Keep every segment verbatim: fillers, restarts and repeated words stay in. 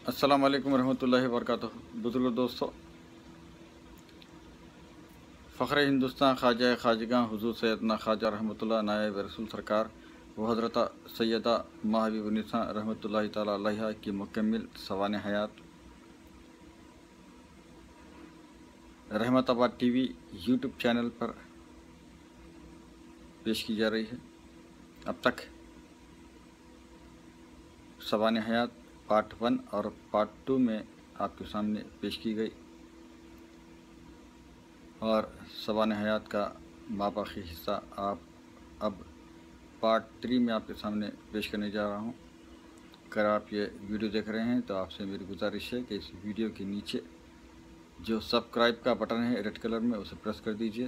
अस्सलाम वालेकुम रहमतुल्लाहि वबरकातुहू। बुजुर्ग दोस्तों, फ़ख्र हिंदुस्तान ख्वाजा ख्वाजगां हुजूर सैयदना ख्वाजा रहमतुल्लाह नायब रसूल सरकार व हज़रत सैयदा महबूबुन्निसा रहमतुल्लाहि ताला अलैहा की मुकम्मिल सवाने हयात रहमताबाद टीवी यूट्यूब चैनल पर पेश की जा रही है। अब तक सवाने हयात पार्ट वन और पार्ट टू में आपके सामने पेश की गई और सवाने हयात का माबाकी हिस्सा आप अब पार्ट थ्री में आपके सामने पेश करने जा रहा हूँ। अगर आप ये वीडियो देख रहे हैं तो आपसे मेरी गुजारिश है कि इस वीडियो के नीचे जो सब्सक्राइब का बटन है रेड कलर में, उसे प्रेस कर दीजिए।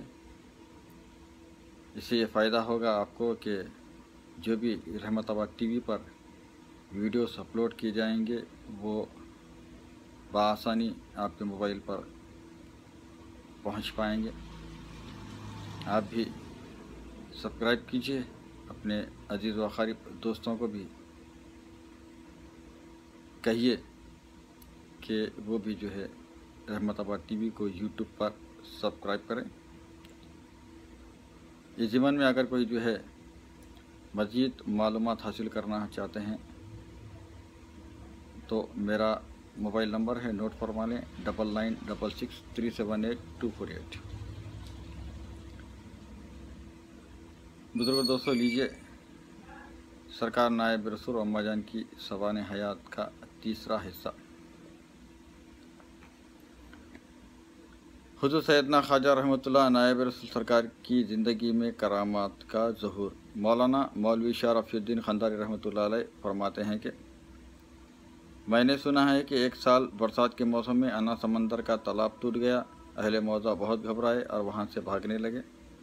इससे ये फ़ायदा होगा आपको कि जो भी रहमताबाद टीवी पर वीडियोस अपलोड किए जाएंगे वो बआसानी आपके मोबाइल पर पहुंच पाएंगे। आप भी सब्सक्राइब कीजिए, अपने अजीज़ व क़रीब दोस्तों को भी कहिए कि वो भी जो है रहमताबाद टीवी को यूट्यूब पर सब्सक्राइब करें। इस ज़िमन में अगर कोई जो है मज़ीद मालूमात हासिल करना चाहते हैं तो मेरा मोबाइल नंबर है, नोट फरमा लें, double nine double six three seven eight two four eight. बुजुर्ग दोस्तों, लीजिए सरकार नायब रसूल अम्मा जान की सवाने हयात का तीसरा हिस्सा। हुजूर सैयदना ख्वाजा रहमतुल्लाह नायब रसूल सरकार की ज़िंदगी में करामात का ज़हूर। मौलाना मौलवी शाह रफ़ीउद्दीन खंदारी रहमतुल्लाह अलैह फरमाते हैं कि मैंने सुना है कि एक साल बरसात के मौसम में अन्ना समंदर का तालाब टूट गया। अहले मौज़ा बहुत घबराए और वहाँ से भागने लगे।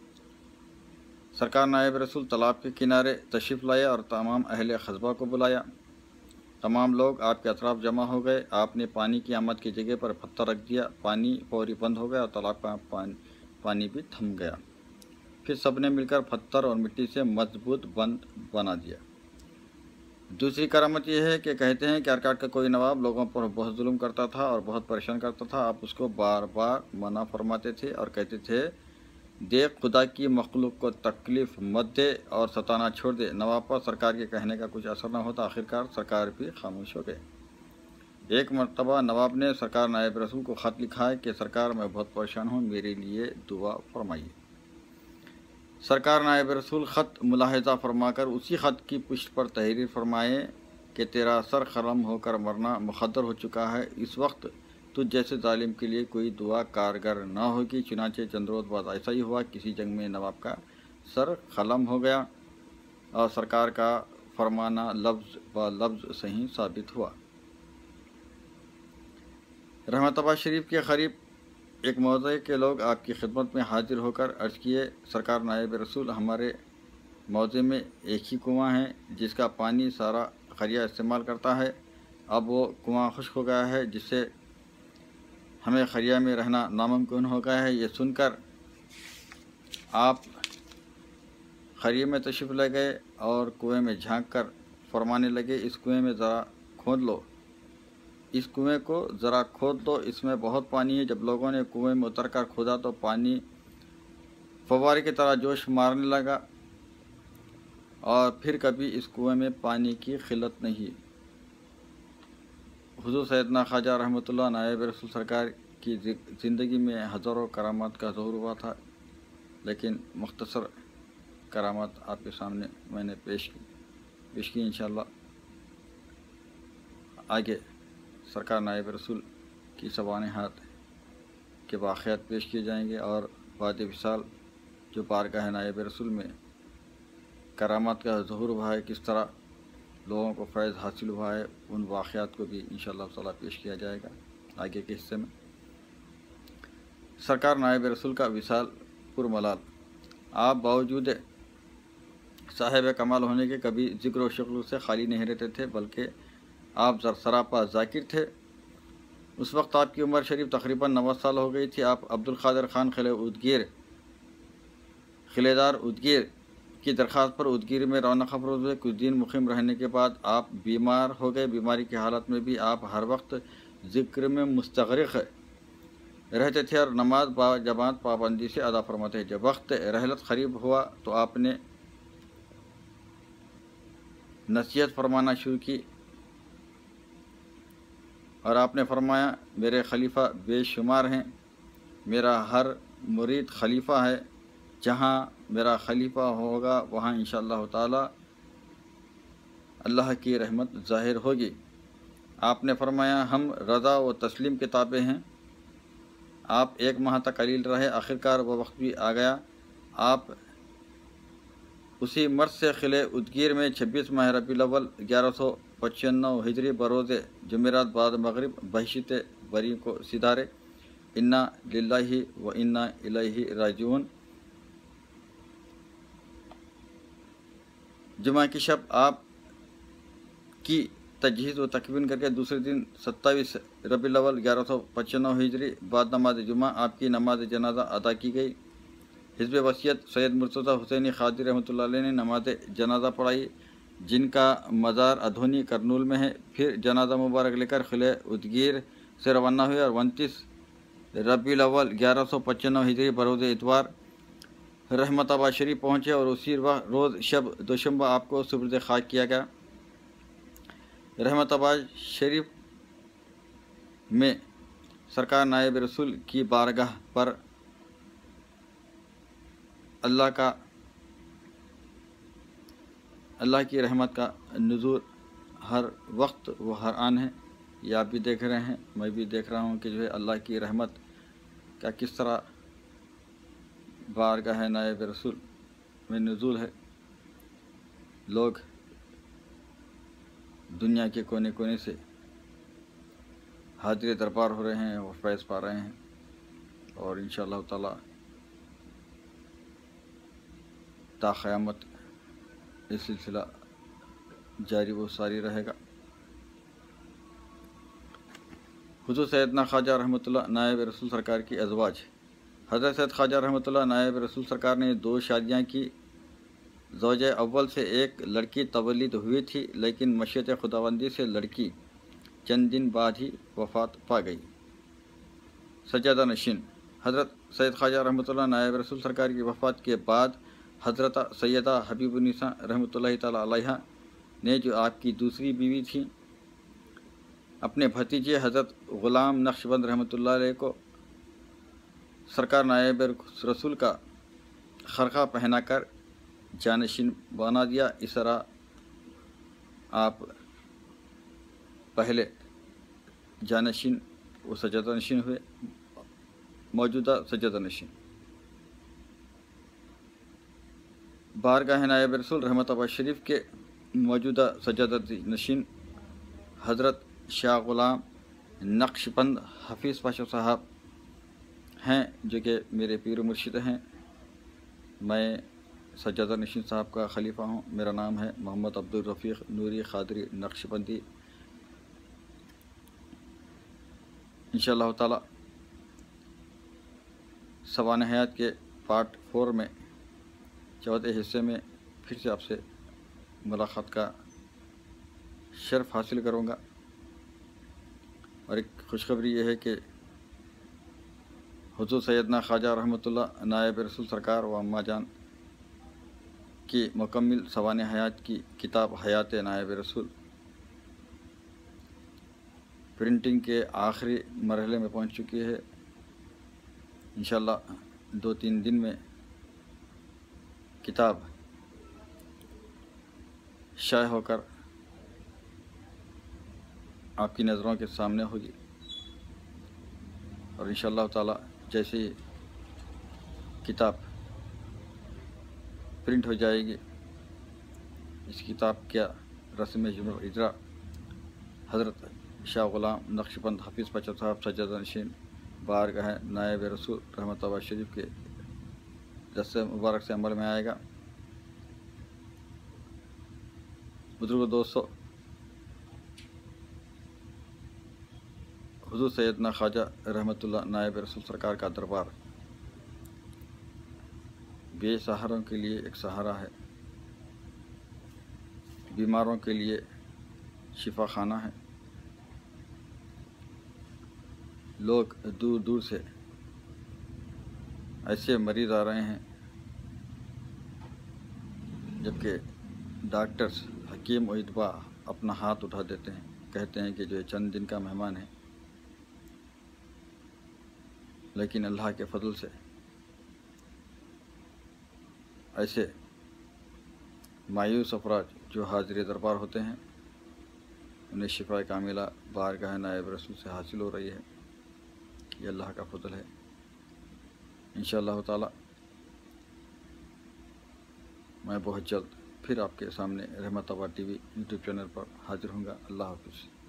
सरकार नायब रसूल तालाब के किनारे तशरीफ़ लाया और तमाम अहले क़स्बा को बुलाया। तमाम लोग आपके अतराफ़ जमा हो गए। आपने पानी की आमद की जगह पर पत्थर रख दिया। पानी फौरी बंद हो गया और तालाब का पानी पानी भी थम गया। फिर सब ने मिलकर पत्थर और मिट्टी से मजबूत बंद बना दिया। दूसरी करामत यह है कि कहते हैं कि अरकाट का कोई नवाब लोगों पर बहुत जुल्म करता था और बहुत परेशान करता था। आप उसको बार बार मना फरमाते थे और कहते थे, देख खुदा की मखलूक को तकलीफ़ मत दे और सताना छोड़ दे। नवाब पर सरकार के कहने का कुछ असर न होता। आखिरकार सरकार भी खामोश हो गए। एक मरतबा नवाब ने सरकार नायब रसूल को ख़त लिखा है कि सरकार मैं बहुत परेशान हूँ, मेरे लिए दुआ फरमाइए। सरकार नायब रसूल ख़त मुलाहज़ा फरमाकर उसी ख़त की पुष्ट पर तहरीर फरमाए कि तेरा सर ख़लम होकर मरना मुक़द्दर हो चुका है। इस वक्त तुझ जैसे जालिम के लिए कोई दुआ कारगर न होगी। चुनांचे चंद रोज़ बाद ऐसा ही हुआ। किसी जंग में नवाब का सर ख़लम हो गया और सरकार का फरमाना लफ्ज़ ब लफ्ज़ सही साबित हुआ। रहमताबाद शरीफ के करीब एक मौज़े के लोग आपकी खिदमत में हाजिर होकर अर्ज़ किए, सरकार नायब रसूल, हमारे मौज़े में एक ही कुआं है जिसका पानी सारा खरिया इस्तेमाल करता है। अब वो कुआं खुश्क हो गया है जिससे हमें खरिया में रहना नामुमकिन हो गया है। ये सुनकर आप खरिया में तशरीफ़ ले गए और कुएं में झांक कर फरमाने लगे, इस कुएं में ज़रा खोद लो, इस कुएं को ज़रा खोद दो, इसमें बहुत पानी है। जब लोगों ने कुएं में उतर कर खोदा तो पानी फव्वारे की तरह जोश मारने लगा और फिर कभी इस कुएं में पानी की किल्लत नहीं। हुजूर सैयदना ख्वाजा रहमतुल्लाह नायब रसूल सरकार की ज़िंदगी में हज़ारों करामात का ज़हूर हुआ था, लेकिन मुख्तसर करामात आपके सामने मैंने पेश की पेश की इंशाअल्लाह आगे सरकार नायब रसूल की सवाने हाथ के वाक़यात पेश किए जाएंगे और बाद विसाल जो बारगाह नायब रसूल में करामात का ज़हूर हुआ है, किस तरह लोगों को फ़ैज़ हासिल हुआ है, उन वाक़यात को भी इंशाअल्लाह ताला पेश किया जाएगा आगे के हिस्से में। सरकार नायब रसूल का विसाल पुरमलाल। आप बावजूद साहिब कमाल होने के कभी ज़िक्र व शुक्र से खाली नहीं रहते थे, बल्कि आप सरापा ज़ाकिर थे। उस वक्त आपकी उम्र शरीफ तकरीबन नवास साल हो गई थी। आप अब्दुल क़ादिर ख़ान खिले उदगीर खिलेदार उदगीर کی درخواست پر ادگیر میں رونق افروز ہوئے۔ کچھ دن مقیم رہنے کے بعد آپ بیمار ہو گئے۔ بیماری کی حالت میں بھی آپ ہر وقت ذکر میں مستغرق رہتے تھے اور نماز با جماعت پابندی سے ادا فرماتے ہیں۔ جب وقت رحلت قریب ہوا تو آپ نے نصیحت فرمانا شروع کی اور آپ نے فرمایا، میرے خلیفہ بے شمار ہیں، میرا ہر مرید خلیفہ ہے، جہاں میرا خلیفہ ہوگا وہاں انشاءاللہ تعالی اللہ کی رحمت ظاہر ہوگی۔ آپ نے فرمایا، ہم رضا و تسلیم کے تابع ہیں۔ آپ ایک ماہ تک قلیل رہے، آخرکار وہ وقت بھی آ گیا۔ آپ اسی مرض سے خلے ادگیر میں چھبیس ماہ ربیع الاول گیارہ سو پچانوے ہجری بروز جمعرات بعد مغرب بہشت بری کو سدھارے۔ انا للہ و انا الیہ راجعون۔ جمعہ کی شب آپ کی تجہیز و تکفین کر کے دوسرے دن ستائیس ربیع الاول گیارہ سو پچانوے ہجری بعد نماز جمعہ آپ کی نماز جنازہ ادا کی گئی۔ حزب وسیعت سید مرتضی حسینی قادری رحمۃ اللہ علیہ نے نماز جنازہ پڑھائی، جن کا مزار ادھونی کرنول میں ہے۔ پھر جنازہ مبارک لے کر قلعہ ادگیر سے روانہ ہوئے اور انتیس ربیع الاول گیارہ سو پچانوے ہجری بروز اتوار رحمت آباد شریف پہنچے اور اسی روز شب دوشنبہ آپ کو سپرد خاک کیا گیا۔ رحمت آباد شریف میں سرکار نائب رسول کی بارگاہ پر اللہ کا اللہ کی رحمت کا نزول ہر وقت و ہر آن ہے۔ یہ آپ بھی دیکھ رہے ہیں، میں بھی دیکھ رہا ہوں کہ جو ہے اللہ کی رحمت کا کس طرح بارگاہ نائب رسول میں نزول ہے۔ لوگ دنیا کے کونے کونے سے حاضر دربار ہو رہے ہیں اور فیض پا رہے ہیں، اور انشاءاللہ تعالی تا قیامت یہ سلسلہ جاری و ساری رہے گا۔ حضور سیدنا خواجہ رحمۃ اللہ نائب رسول سرکار کی ازواج۔ حضرت سید خواجہ رحمۃ اللہ نائب رسول سرکار نے دو شادیاں کی۔ زوجہ اول سے ایک لڑکی تولد ہوئی تھی، لیکن مشیت خداوندی سے لڑکی چند دن بعد ہی وفات پا گئی۔ سجادہ نشین۔ حضرت سید خواجہ رحمۃ اللہ نائب رسول سرکار کی وفات کے بعد حضرت سیدہ حبیب النساء رحمۃ اللہ تعالی علیہ نے، جو آپ کی دوسری بیوی تھی، اپنے بھتیجے حضرت غلام نقشبند رحمۃ اللہ علیہ کو سرکار نائب رسول کا خرقہ پہنا کر جانشین بنا دیا۔ اس طرح آپ پہلے جانشین و سجادہ نشین ہوئے، موجودہ سجادہ نشین۔ بارگاہ نائب رسول رحمت آباد شریف کے موجودہ سجادہ نشین حضرت شاہ غلام نقشبند حفیظ پاشا صاحب ہیں، جو کہ میرے پیر و مرشد ہیں۔ میں سجادہ نشین صاحب کا خلیفہ ہوں۔ میرا نام ہے محمد عبدالرفیق نوری قادری نقشبندی۔ انشاءاللہ تعالی سوانح حیات کے پارٹ فور میں چوتھے حصے میں پھر سے آپ سے ملاقات کا شرف حاصل کروں گا۔ اور ایک خوشخبری یہ ہے کہ حضور سیدنا خواجہ رحمۃ اللہ نائب رسول سرکار و اماں جان کی مکمل سوانح حیات کی کتاب حیات نائب رسول پرنٹنگ کے آخری مرحلے میں پہنچ چکی ہے۔ انشاءاللہ دو تین دن میں کتاب شائع ہو کر آپ کی نظروں کے سامنے ہوگی، اور انشاءاللہ تعالی جیسے ہی کتاب پرنٹ ہو جائے گی، اس کتاب کا رسم اجرا حضرت شاہ غلام نقشبند حفیظ پاشا صاحب سجادہ نشین بارگاہ نائب رسول رحمت آباد شریف کے دست مبارک سے عمل میں آئے گا۔ بزرگ دوستو، حضور سیدنا خواجہ رحمۃ اللہ نائب رسول سرکار کا دربار بے سہاروں کے لیے ایک سہارا ہے۔ بیماروں کے لیے شفا خانہ ہے۔ لوگ دور دور سے ایسے مریض آ رہے ہیں، جبکہ ڈاکٹرز حکیم و اطباء اپنا ہاتھ اٹھا دیتے ہیں، کہتے ہیں کہ جو چند دن کا مہمان ہے، لیکن اللہ کے فضل سے ایسے مایوس افراد جو حاضر دربار ہوتے ہیں، انہیں شفا کاملہ بارگاہ نائب رسول سے حاصل ہو رہی ہے۔ یہ اللہ کا فضل ہے۔ انشاءاللہ تعالی میں بہت جلد پھر آپ کے سامنے Rahmat Abad T V YouTube channel پر حاضر ہوں گا۔ اللہ حافظ۔